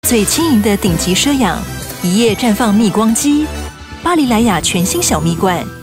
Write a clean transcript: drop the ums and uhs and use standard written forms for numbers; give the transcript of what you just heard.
最轻盈的顶级奢养，一夜绽放蜜光肌，巴黎莱雅全新小蜜罐。